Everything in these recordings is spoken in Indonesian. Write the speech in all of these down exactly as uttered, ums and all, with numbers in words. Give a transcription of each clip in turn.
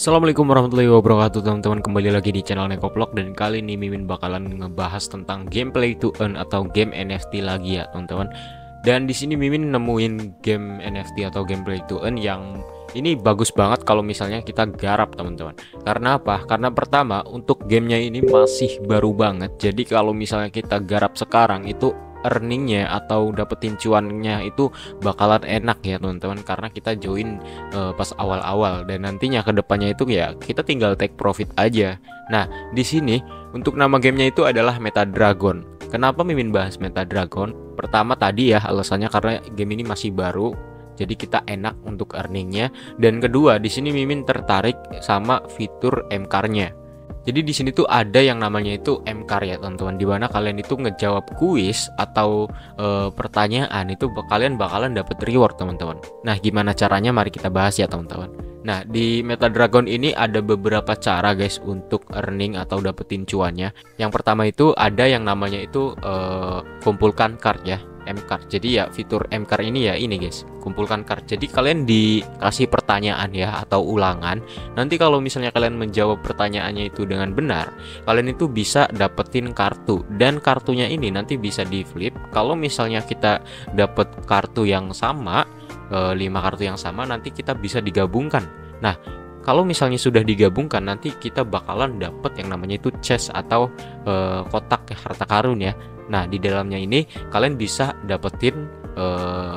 Assalamualaikum warahmatullahi wabarakatuh teman-teman, kembali lagi di channel Nekovlog. Dan kali ini Mimin bakalan ngebahas tentang gameplay to earn atau game N F T lagi ya teman-teman. Dan di sini Mimin nemuin game N F T atau gameplay to earn yang ini bagus banget kalau misalnya kita garap teman-teman. Karena apa? Karena pertama, untuk gamenya ini masih baru banget. Jadi kalau misalnya kita garap sekarang itu earningnya atau dapetin cuannya itu bakalan enak ya teman-teman, karena kita join uh, pas awal-awal, dan nantinya kedepannya itu ya kita tinggal take profit aja. Nah di sini untuk nama gamenya itu adalah Meta Dragon. Kenapa Mimin bahas Meta Dragon? Pertama tadi ya alasannya karena game ini masih baru, jadi kita enak untuk earningnya. Dan kedua, di sini Mimin tertarik sama fitur M-Car-nya. Jadi di sini tuh ada yang namanya itu M-Car ya teman-teman, di mana kalian itu ngejawab kuis atau e, pertanyaan itu kalian bakalan dapet reward teman-teman. Nah gimana caranya, mari kita bahas ya teman-teman. Nah di Meta Dragon ini ada beberapa cara guys untuk earning atau dapetin cuannya. Yang pertama itu ada yang namanya itu e, kumpulkan card ya, M-Card. Jadi ya fitur M-Card ini ya ini guys, kumpulkan card. Jadi kalian dikasih pertanyaan ya atau ulangan. Nanti kalau misalnya kalian menjawab pertanyaannya itu dengan benar, kalian itu bisa dapetin kartu. Dan kartunya ini nanti bisa di flip. Kalau misalnya kita dapet kartu yang sama, lima kartu yang sama, nanti kita bisa digabungkan. Nah kalau misalnya sudah digabungkan, nanti kita bakalan dapet yang namanya itu chest atau e, kotak harta karun ya. Nah di dalamnya ini kalian bisa dapetin uh,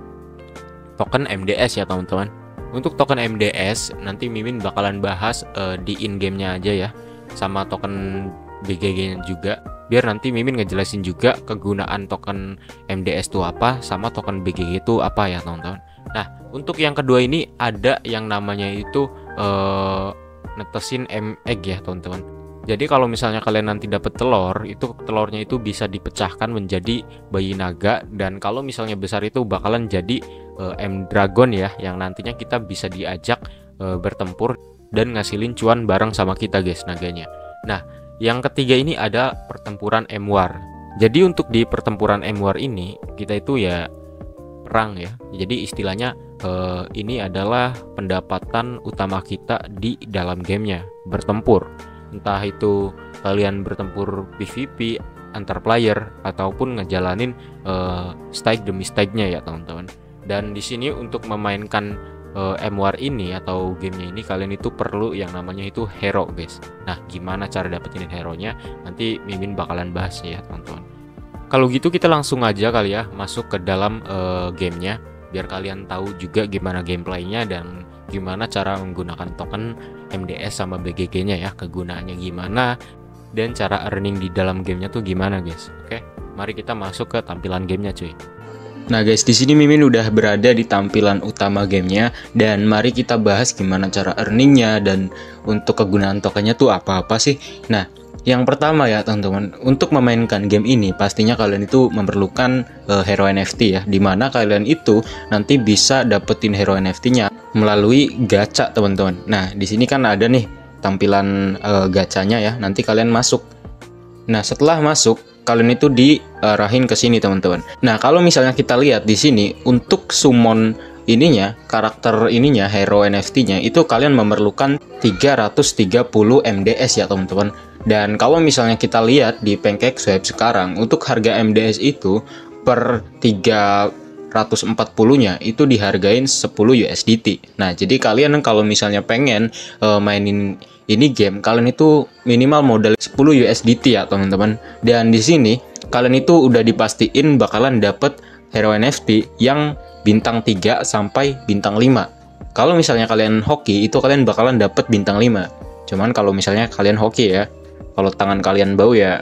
token M D S ya teman-teman. Untuk token M D S nanti Mimin bakalan bahas uh, di in game-nya aja ya, sama token B G G-nya juga, biar nanti Mimin ngejelasin juga kegunaan token M D S itu apa, sama token B G G itu apa ya teman-teman. Nah untuk yang kedua ini ada yang namanya itu uh, netesin M-Egg ya teman-teman. Jadi kalau misalnya kalian nanti dapat telur, itu telurnya itu bisa dipecahkan menjadi bayi naga, dan kalau misalnya besar itu bakalan jadi uh, M Dragon ya, yang nantinya kita bisa diajak uh, bertempur dan ngasilin cuan bareng sama kita guys naganya. Nah, yang ketiga ini ada pertempuran M War. Jadi untuk di pertempuran M War ini kita itu ya perang ya. Jadi istilahnya uh, ini adalah pendapatan utama kita di dalam gamenya, bertempur. Entah itu kalian bertempur P V P antar player ataupun ngejalanin uh, stake demi stake-nya ya teman-teman. Dan di sini untuk memainkan uh, M War ini atau gamenya ini, kalian itu perlu yang namanya itu hero guys. Nah gimana cara dapetin hero-nya, nanti Mimin bakalan bahas ya teman-teman. Kalau gitu kita langsung aja kali ya masuk ke dalam uh, gamenya, biar kalian tahu juga gimana gameplaynya dan gimana cara menggunakan token M D S sama B G G-nya ya, kegunaannya gimana, dan cara earning di dalam gamenya tuh gimana guys. Oke, mari kita masuk ke tampilan gamenya cuy. Nah guys, di sini Mimin udah berada di tampilan utama gamenya, dan mari kita bahas gimana cara earningnya dan untuk kegunaan tokennya tuh apa-apa sih. Nah yang pertama ya teman-teman, untuk memainkan game ini pastinya kalian itu memerlukan uh, hero N F T ya, dimana kalian itu nanti bisa dapetin hero N F T-nya melalui gacha teman-teman. Nah di sini kan ada nih tampilan uh, gachanya ya, nanti kalian masuk. Nah setelah masuk kalian itu diarahin ke sini teman-teman. Nah kalau misalnya kita lihat di sini untuk summon ininya, karakter ininya, hero N F T-nya itu kalian memerlukan tiga ratus tiga puluh M D S ya teman-teman. Dan kalau misalnya kita lihat di PancakeSwap sekarang, untuk harga M D S itu per tiga ratus empat puluh-nya itu dihargain sepuluh U S D T. Nah, jadi kalian kalau misalnya pengen uh, mainin ini game, kalian itu minimal modal sepuluh U S D T ya, teman-teman. Dan di sini kalian itu udah dipastiin bakalan dapet hero N F T yang bintang tiga sampai bintang lima. Kalau misalnya kalian hoki, itu kalian bakalan dapet bintang lima. Cuman kalau misalnya kalian hoki ya, kalau tangan kalian bau ya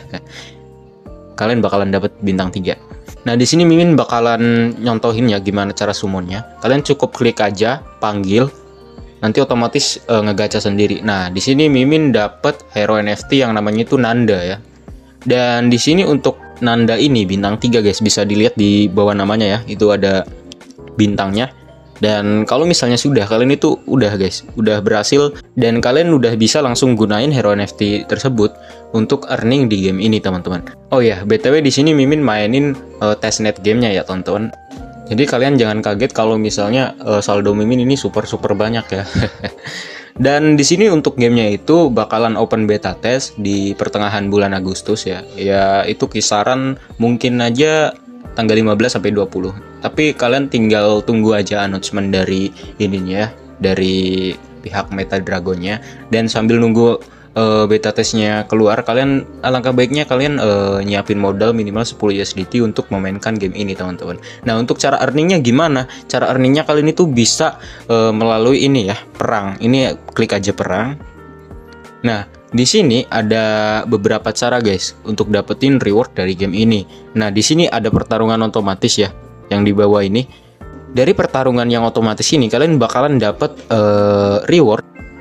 kalian bakalan dapet bintang tiga. Nah di sini Mimin bakalan nyontohin ya gimana cara summonnya. Kalian cukup klik aja panggil, nanti otomatis e, ngegacha sendiri. Nah di sini Mimin dapet hero N F T yang namanya itu Nanda ya. Dan di sini untuk Nanda ini bintang tiga guys, bisa dilihat di bawah namanya ya, itu ada bintangnya. Dan kalau misalnya sudah kalian itu udah guys, udah berhasil, dan kalian udah bisa langsung gunain hero N F T tersebut untuk earning di game ini teman-teman. Oh ya, B T W di sini Mimin mainin uh, testnet gamenya ya teman-teman. Jadi kalian jangan kaget kalau misalnya uh, saldo Mimin ini super super banyak ya. Dan di sini untuk gamenya itu bakalan open beta test di pertengahan bulan Agustus ya. Ya itu kisaran mungkin aja tanggal lima belas sampai dua puluh. Tapi kalian tinggal tunggu aja announcement dari ininya ya, dari pihak Meta Dragonnya. Dan sambil nunggu uh, beta testnya keluar, kalian alangkah baiknya kalian uh, nyiapin modal minimal sepuluh U S D T untuk memainkan game ini teman-teman. Nah untuk cara earningnya gimana? Cara earningnya kalian itu bisa uh, melalui ini ya, perang. Ini klik aja perang. Nah di sini ada beberapa cara guys untuk dapetin reward dari game ini. Nah di sini ada pertarungan otomatis ya, yang di bawah ini. Dari pertarungan yang otomatis ini kalian bakalan dapat uh, reward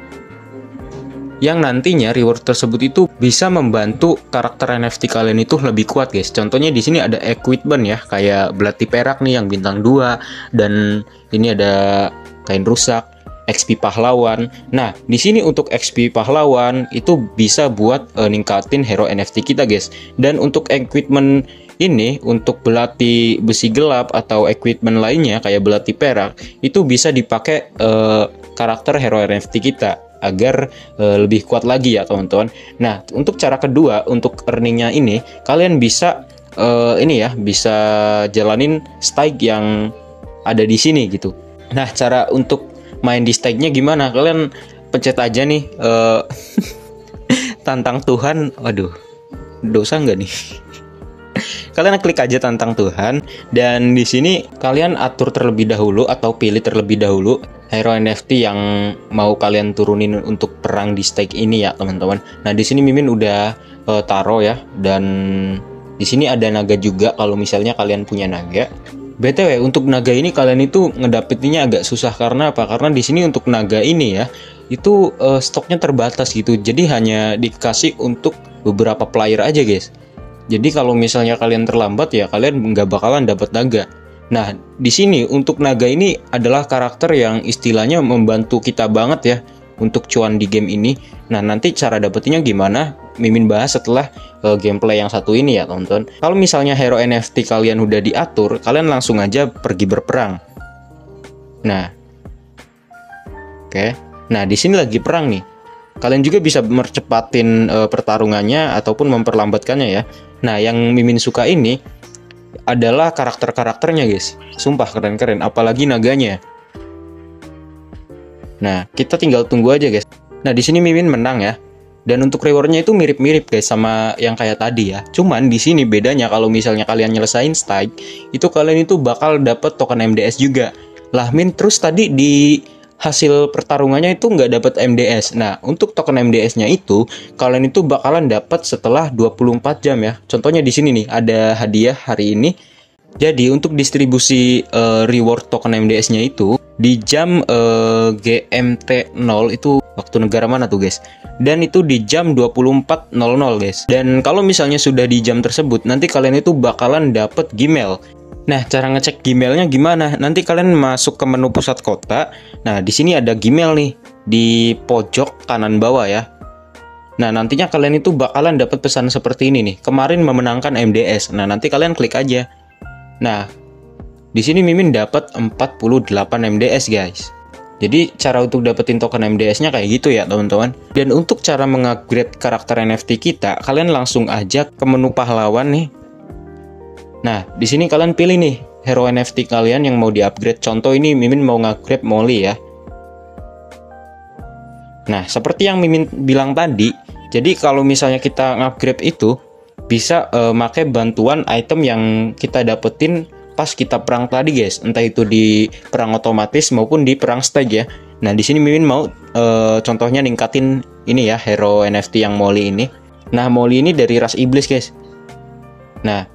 yang nantinya reward tersebut itu bisa membantu karakter N F T kalian itu lebih kuat guys. Contohnya di sini ada equipment ya, kayak belati perak nih yang bintang dua, dan ini ada kain rusak, X P pahlawan. Nah, di sini untuk X P pahlawan itu bisa buat uh, ningkatin hero N F T kita guys. Dan untuk equipment ini, untuk belati besi gelap atau equipment lainnya kayak belati perak, itu bisa dipakai uh, karakter hero N F T kita agar uh, lebih kuat lagi ya teman-teman. Nah untuk cara kedua untuk earningnya ini, kalian bisa uh, ini ya, bisa jalanin stake yang ada di sini gitu. Nah cara untuk main di stake-nya gimana? Kalian pencet aja nih uh, tantang Tuhan. Waduh, dosa nggak nih? Kalian klik aja tantang Tuhan, dan di sini kalian atur terlebih dahulu atau pilih terlebih dahulu hero N F T yang mau kalian turunin untuk perang di stake ini ya teman-teman. Nah di sini Mimin udah uh, taruh ya, dan di sini ada naga juga kalau misalnya kalian punya naga. B T W untuk naga ini kalian itu ngedapetinnya agak susah karena apa? Karena di sini untuk naga ini ya itu uh, stoknya terbatas gitu. Jadi hanya dikasih untuk beberapa player aja guys. Jadi kalau misalnya kalian terlambat ya kalian nggak bakalan dapat naga. Nah di sini untuk naga ini adalah karakter yang istilahnya membantu kita banget ya untuk cuan di game ini. Nah nanti cara dapetinnya gimana Mimin bahas setelah uh, gameplay yang satu ini ya teman-teman. Kalau misalnya hero N F T kalian udah diatur, kalian langsung aja pergi berperang. Nah, oke. Okay. Nah di sini lagi perang nih. Kalian juga bisa mercepatin uh, pertarungannya ataupun memperlambatkannya ya. Nah yang Mimin suka ini adalah karakter-karakternya guys. Sumpah keren-keren, apalagi naganya. Nah kita tinggal tunggu aja guys. Nah di sini Mimin menang ya. Dan untuk rewardnya itu mirip-mirip guys sama yang kayak tadi ya. Cuman di sini bedanya kalau misalnya kalian nyelesain stake, itu kalian itu bakal dapat token M D S juga. Lah Min, terus tadi di hasil pertarungannya itu nggak dapat M D S. Nah untuk token M D S-nya itu kalian itu bakalan dapat setelah dua puluh empat jam ya. Contohnya di sini nih ada hadiah hari ini. Jadi untuk distribusi uh, reward token M D S-nya itu di jam uh, G M T nol itu waktu negara mana tuh guys? Dan itu di jam dua puluh empat nol nol guys. Dan kalau misalnya sudah di jam tersebut, nanti kalian itu bakalan dapat Gmail. Nah, cara ngecek Gmailnya gimana? Nanti kalian masuk ke menu pusat kota. Nah, di sini ada Gmail nih di pojok kanan bawah ya. Nah, nantinya kalian itu bakalan dapat pesan seperti ini nih. Kemarin memenangkan M D S. Nah, nanti kalian klik aja. Nah, di sini Mimin dapat empat puluh delapan M D S guys. Jadi cara untuk dapetin token M D S-nya kayak gitu ya teman-teman. Dan untuk cara mengupgrade karakter N F T kita, kalian langsung aja ke menu pahlawan nih. Nah, di sini kalian pilih nih hero N F T kalian yang mau di-upgrade. Contoh ini Mimin mau nge-upgrade Molly ya. Nah, seperti yang Mimin bilang tadi, jadi kalau misalnya kita nge-upgrade itu bisa uh, pakai bantuan item yang kita dapetin pas kita perang tadi guys, entah itu di perang otomatis maupun di perang stage ya. Nah, di sini Mimin mau uh, contohnya ningkatin ini ya hero N F T yang Molly ini. Nah, Molly ini dari ras iblis guys. Nah,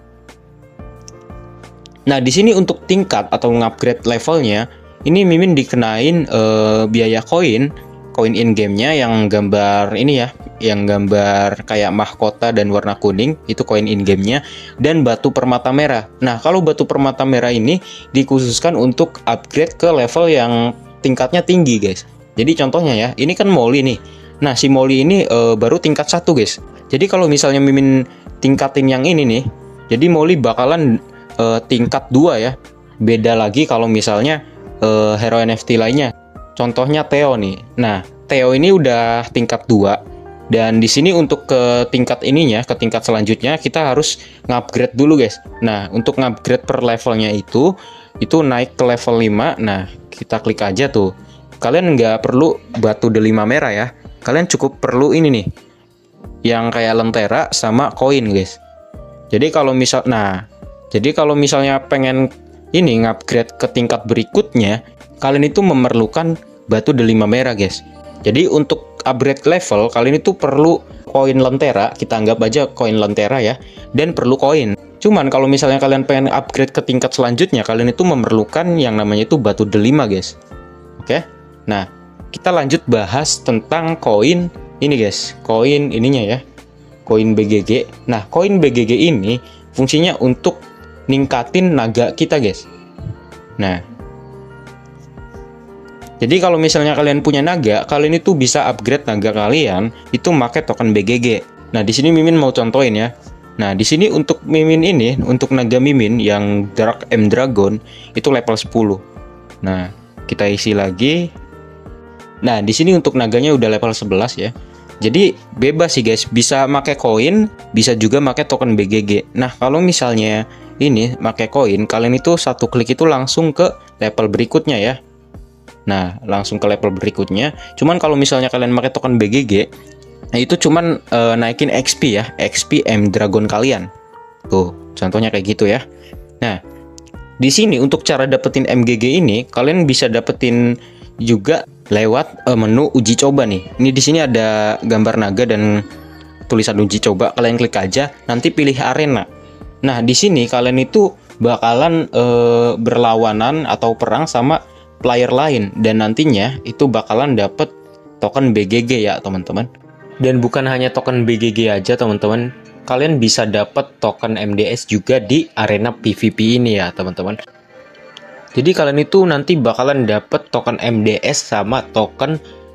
Nah, di sini untuk tingkat atau ngupgrade levelnya, ini Mimin dikenain uh, biaya koin, koin in game-nya yang gambar ini ya, yang gambar kayak mahkota dan warna kuning, itu koin in game-nya, dan batu permata merah. Nah, kalau batu permata merah ini dikhususkan untuk upgrade ke level yang tingkatnya tinggi, guys. Jadi contohnya ya, ini kan Molly nih. Nah, si Molly ini uh, baru tingkat satu, guys. Jadi kalau misalnya Mimin tingkatin yang ini nih, jadi Molly bakalan Uh, tingkat dua ya. Beda lagi kalau misalnya uh, hero N F T lainnya. Contohnya Theo nih. Nah, Theo ini udah tingkat dua. Dan di sini untuk ke tingkat ininya, ke tingkat selanjutnya kita harus ngupgrade dulu guys. Nah, untuk ngupgrade per levelnya itu itu naik ke level lima. Nah, kita klik aja tuh. Kalian nggak perlu batu delima merah ya. Kalian cukup perlu ini nih, yang kayak lentera sama koin guys. Jadi kalau misal, nah, jadi kalau misalnya pengen ini ngupgrade ke tingkat berikutnya, kalian itu memerlukan batu delima merah guys. Jadi untuk upgrade level kalian itu perlu koin lentera, kita anggap aja koin lentera ya, dan perlu koin. Cuman kalau misalnya kalian pengen upgrade ke tingkat selanjutnya, kalian itu memerlukan yang namanya itu batu delima guys. Oke, nah kita lanjut bahas tentang koin ini guys, koin ininya ya, koin B G G. Nah, koin B G G ini fungsinya untuk ningkatin naga kita guys. Nah, jadi kalau misalnya kalian punya naga, kalian itu bisa upgrade naga kalian itu pakai token B G G. Nah, di sini Mimin mau contohin ya. Nah, di sini untuk Mimin ini, untuk naga Mimin yang Dark M Dragon itu level sepuluh. Nah, kita isi lagi. Nah, di sini untuk naganya udah level sebelas ya. Jadi bebas sih guys, bisa pakai koin, bisa juga pakai token B G G. Nah, kalau misalnya ini pakai koin, kalian itu satu klik itu langsung ke level berikutnya ya. Nah, langsung ke level berikutnya. Cuman kalau misalnya kalian pakai token B G G, nah itu cuman e, naikin X P ya, X P M Dragon kalian. Tuh, contohnya kayak gitu ya. Nah, di sini untuk cara dapetin M G G ini, kalian bisa dapetin juga lewat e, menu uji coba nih. Ini di sini ada gambar naga dan tulisan uji coba. Kalian klik aja, nanti pilih arena. Nah, di sini kalian itu bakalan e, berlawanan atau perang sama player lain, dan nantinya itu bakalan dapet token B G G ya teman-teman. Dan bukan hanya token B G G aja teman-teman, kalian bisa dapet token M D S juga di arena P V P ini ya teman-teman. Jadi kalian itu nanti bakalan dapet token M D S sama token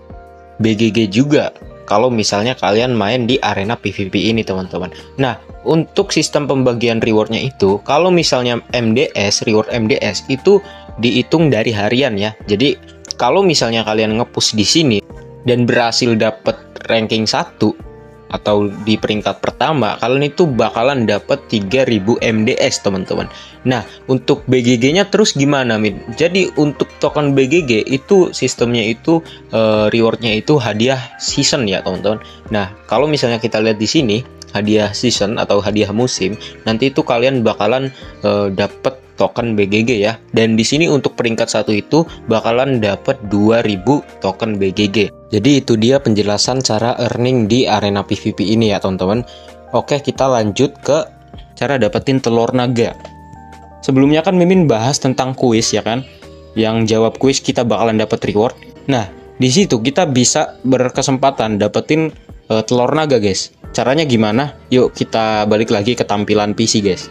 B G G juga kalau misalnya kalian main di arena P V P ini teman-teman. Nah, untuk sistem pembagian rewardnya itu, kalau misalnya M D S, reward M D S itu dihitung dari harian ya. Jadi kalau misalnya kalian nge-push di sini dan berhasil dapat ranking satu atau di peringkat pertama, kalian itu bakalan dapat tiga ribu M D S teman-teman. Nah, untuk B G G-nya terus gimana Min? Jadi untuk token B G G itu sistemnya itu e, rewardnya itu hadiah season ya teman-teman. Nah, kalau misalnya kita lihat di sini hadiah season atau hadiah musim, nanti itu kalian bakalan e, dapat token B G G ya. Dan di sini untuk peringkat satu itu bakalan dapat dua ribu token B G G. Jadi itu dia penjelasan cara earning di arena P V P ini ya teman-teman. Oke, kita lanjut ke cara dapetin telur naga. Sebelumnya kan Mimin bahas tentang kuis ya kan. Yang jawab kuis kita bakalan dapat reward. Nah, di situ kita bisa berkesempatan dapetin uh, telur naga guys. Caranya gimana? Yuk kita balik lagi ke tampilan P C guys.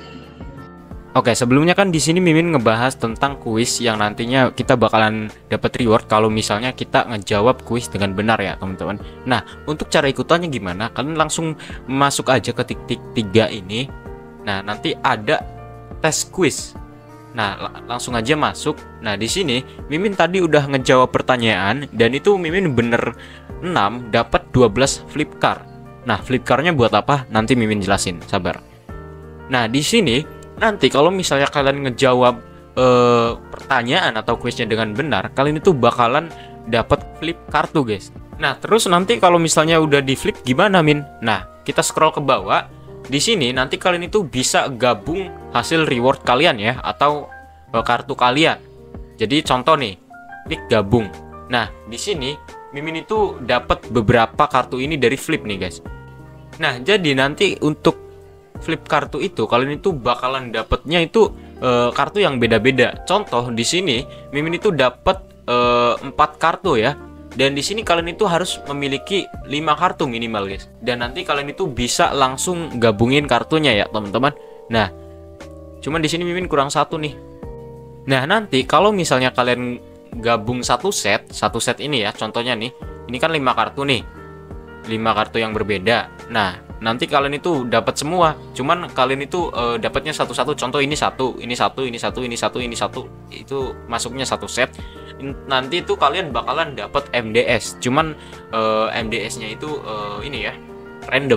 Oke, sebelumnya kan di sini Mimin ngebahas tentang kuis yang nantinya kita bakalan dapat reward kalau misalnya kita ngejawab kuis dengan benar ya, teman-teman. Nah, untuk cara ikutannya gimana? Kalian langsung masuk aja ke titik tiga ini. Nah, nanti ada tes kuis. Nah, langsung aja masuk. Nah, di sini Mimin tadi udah ngejawab pertanyaan dan itu Mimin bener enam dapat dua belas flip card. Nah, flip card-nya buat apa? Nanti Mimin jelasin, sabar. Nah, di sini nanti kalau misalnya kalian ngejawab eh, pertanyaan atau kuisnya dengan benar, kalian itu bakalan dapat flip kartu guys. Nah, terus nanti kalau misalnya udah di flip gimana Min? Nah, kita scroll ke bawah. Di sini nanti kalian itu bisa gabung hasil reward kalian ya, atau eh, kartu kalian. Jadi contoh nih, klik gabung. Nah, di sini Mimin itu dapat beberapa kartu ini dari flip nih guys. Nah, jadi nanti untuk flip kartu itu kalian itu bakalan dapatnya itu e, kartu yang beda-beda. Contoh di sini Mimin itu dapat e, empat kartu ya. Dan di sini kalian itu harus memiliki lima kartu minimal guys. Dan nanti kalian itu bisa langsung gabungin kartunya ya, teman-teman. Nah, cuman di sini Mimin kurang satu nih. Nah, nanti kalau misalnya kalian gabung satu set, satu set ini ya, contohnya nih. Ini kan lima kartu nih. lima kartu yang berbeda. Nah, nanti kalian itu dapat semua. Cuman kalian itu e, dapatnya satu-satu. Contoh ini satu, ini satu, ini satu, ini satu, ini satu. Itu masuknya satu set. nanti itu kalian bakalan dapat M D S. Cuman uh, M D S-nya itu uh, ini ya, random.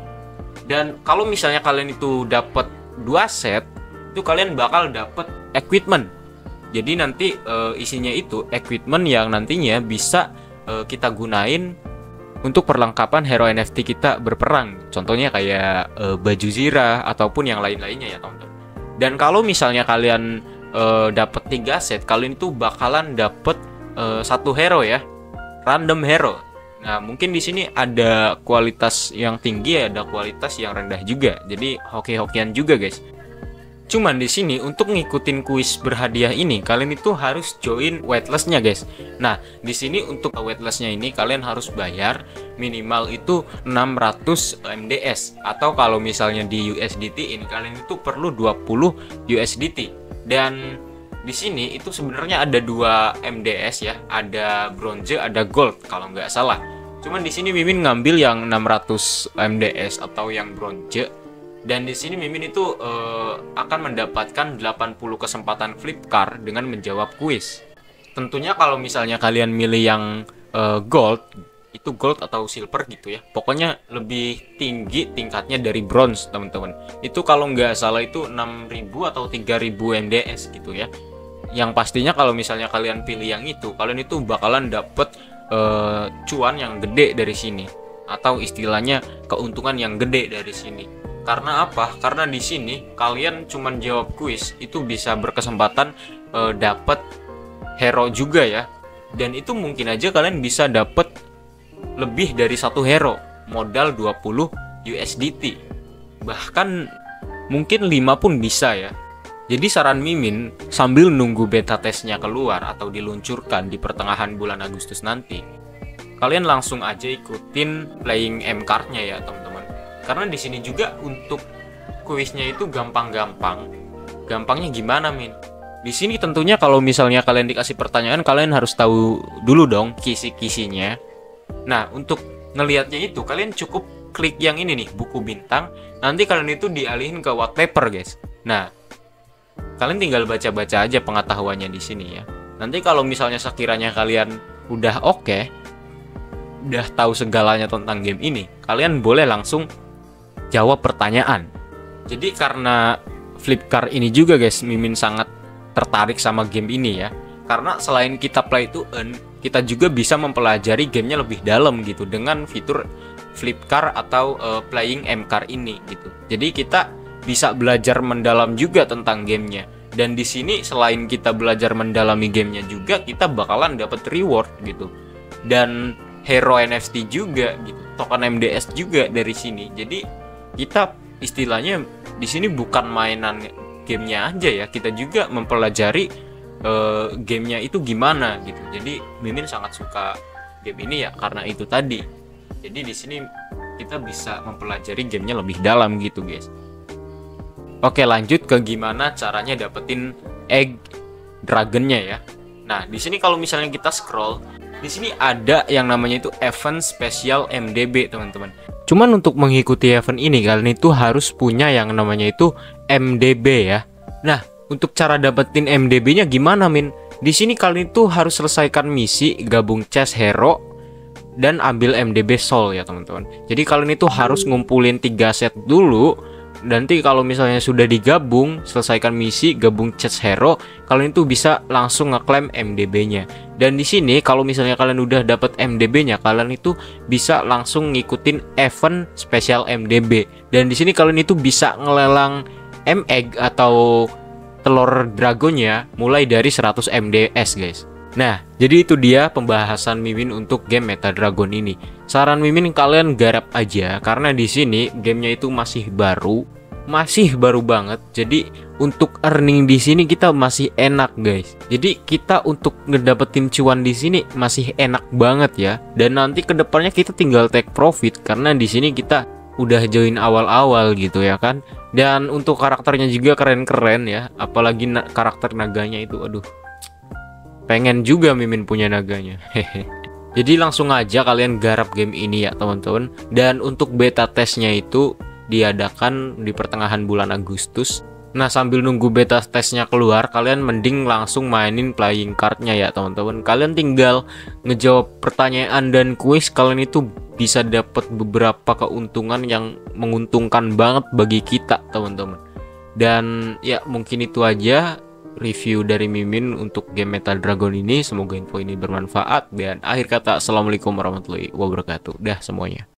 Dan kalau misalnya kalian itu dapat dua set, itu kalian bakal dapat equipment. Jadi nanti uh, isinya itu equipment yang nantinya bisa uh, kita gunain untuk perlengkapan hero N F T kita berperang. Contohnya kayak uh, baju zirah ataupun yang lain-lainnya ya teman-teman. Dan kalau misalnya kalian uh, dapat tiga set, kalian itu bakalan dapat uh, satu hero ya, random hero. Nah mungkin di sini ada kualitas yang tinggi, ada kualitas yang rendah juga. Jadi hoki-hokian juga guys. Cuman di sini untuk ngikutin kuis berhadiah ini kalian itu harus join waitlist-nya guys. Nah, di sini untuk waitlist-nya ini kalian harus bayar minimal itu enam ratus M D S, atau kalau misalnya di U S D T ini kalian itu perlu dua puluh U S D T. Dan di sini itu sebenarnya ada dua M D S ya, ada bronze, ada gold kalau nggak salah. Cuman di sini Mimin ngambil yang enam ratus M D S atau yang bronze. Dan di sini Mimin itu uh, akan mendapatkan delapan puluh kesempatan flip car dengan menjawab kuis. Tentunya kalau misalnya kalian milih yang uh, gold, itu gold atau silver gitu ya. Pokoknya lebih tinggi tingkatnya dari bronze, teman-teman. Itu kalau nggak salah itu enam ribu atau tiga ribu M D S gitu ya. Yang pastinya kalau misalnya kalian pilih yang itu, kalian itu bakalan dapet uh, cuan yang gede dari sini, atau istilahnya keuntungan yang gede dari sini. Karena apa? Karena di sini kalian cuman jawab kuis itu bisa berkesempatan e, dapat hero juga ya. Dan itu mungkin aja kalian bisa dapat lebih dari satu hero, modal dua puluh U S D T. Bahkan mungkin lima pun bisa ya. Jadi saran Mimin, sambil nunggu beta testnya keluar atau diluncurkan di pertengahan bulan Agustus nanti, kalian langsung aja ikutin playing M card-nya ya teman-teman. Karena di sini juga untuk kuisnya itu gampang-gampang. Gampangnya gimana, Min? Di sini tentunya kalau misalnya kalian dikasih pertanyaan, kalian harus tahu dulu dong kisi-kisinya. Nah, untuk ngelihatnya itu kalian cukup klik yang ini nih, buku bintang. Nanti kalian itu dialihin ke wallpaper, guys. Nah, kalian tinggal baca-baca aja pengetahuannya di sini ya. Nanti kalau misalnya sekiranya kalian udah oke, okay, udah tahu segalanya tentang game ini, kalian boleh langsung jawab pertanyaan. Jadi karena Flipkart ini juga guys, Mimin sangat tertarik sama game ini ya. Karena selain kita play to earn, kita juga bisa mempelajari gamenya lebih dalam gitu dengan fitur Flipkart atau uh, playing M card ini gitu. Jadi kita bisa belajar mendalam juga tentang gamenya. Dan di sini selain kita belajar mendalami gamenya juga, kita bakalan dapat reward gitu. Dan hero N F T juga gitu, token M D S juga dari sini. Jadi kita istilahnya di sini bukan mainan gamenya aja ya, kita juga mempelajari uh, gamenya itu gimana gitu. Jadi Mimin sangat suka game ini ya karena itu tadi. Jadi di sini kita bisa mempelajari gamenya lebih dalam gitu guys. Oke, lanjut ke gimana caranya dapetin egg dragonnya ya. Nah di sini kalau misalnya kita scroll, di sini ada yang namanya itu event spesial M D B teman-teman. Cuman untuk mengikuti event ini kalian itu harus punya yang namanya itu M D B ya. Nah, untuk cara dapetin M D B-nya gimana, Min? Di sini kalian itu harus selesaikan misi, gabung chest hero dan ambil M D B soul ya, teman-teman. Jadi kalian itu harus ngumpulin tiga set dulu. Nanti kalau misalnya sudah digabung, selesaikan misi, gabung chest hero, kalian itu bisa langsung ngeklaim M D B-nya. Dan di sini kalau misalnya kalian udah dapat M D B-nya, kalian itu bisa langsung ngikutin event spesial M D B. Dan di sini kalian itu bisa ngelelang M egg atau telur dragonnya mulai dari seratus M D S, guys. Nah, jadi itu dia pembahasan Mimin untuk game Meta Dragon ini. Saran Mimin kalian garap aja karena di sini gamenya itu masih baru, masih baru banget. Jadi untuk earning di sini kita masih enak, guys. Jadi kita untuk ngedapetin cuan di sini masih enak banget ya. Dan nanti kedepannya kita tinggal take profit karena di sini kita udah join awal-awal gitu ya kan. Dan untuk karakternya juga keren-keren ya. Apalagi na karakter naganya itu, aduh. Pengen juga Mimin punya naganya. Hehe. Jadi langsung aja kalian garap game ini ya teman-teman. Dan untuk beta testnya itu diadakan di pertengahan bulan Agustus. Nah, sambil nunggu beta testnya keluar, kalian mending langsung mainin playing cardnya ya teman-teman. Kalian tinggal ngejawab pertanyaan dan kuis, kalian itu bisa dapat beberapa keuntungan yang menguntungkan banget bagi kita teman-teman. Dan ya mungkin itu aja review dari Mimin untuk game Metal Dragon ini. Semoga info ini bermanfaat, dan akhir kata assalamualaikum warahmatullahi wabarakatuh. Dah semuanya.